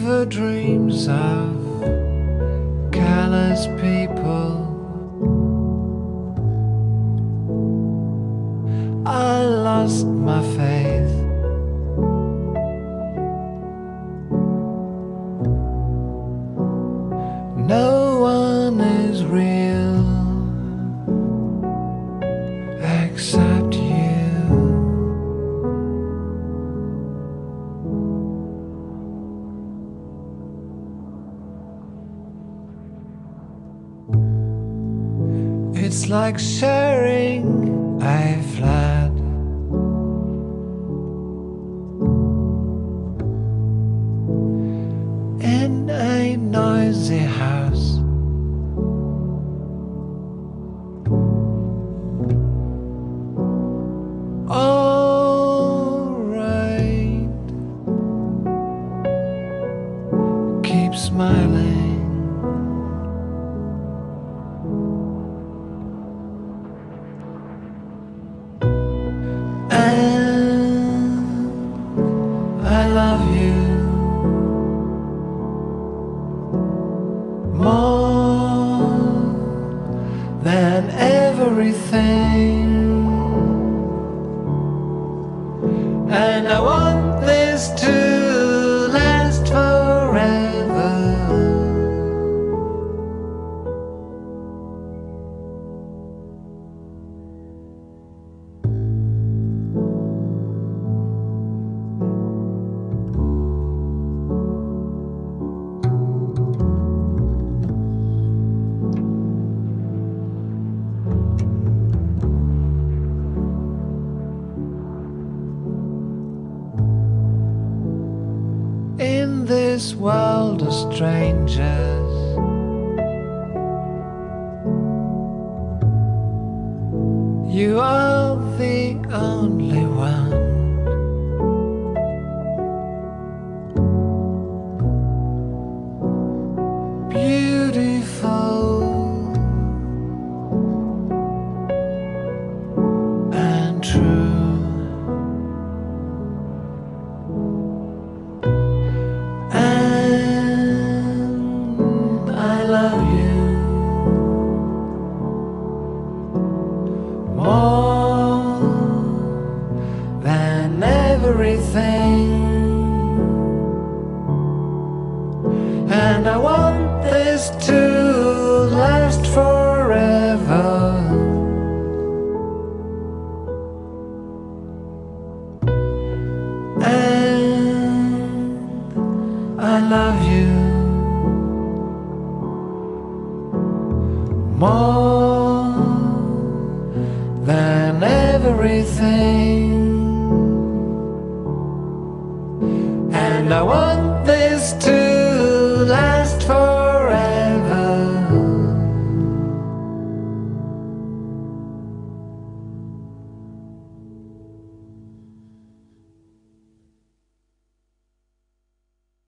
fever dreams of callous people. I lost my faith. No one is real except you. It's like sharing a flat. In a noisy house. All right, keep smiling. I love you more than everything, and I want this to last forever. In this world of strangers, you are the only one. Beautiful and true. I love you more than everything, and I want this to last forever. And I love you more than everything, and I want this to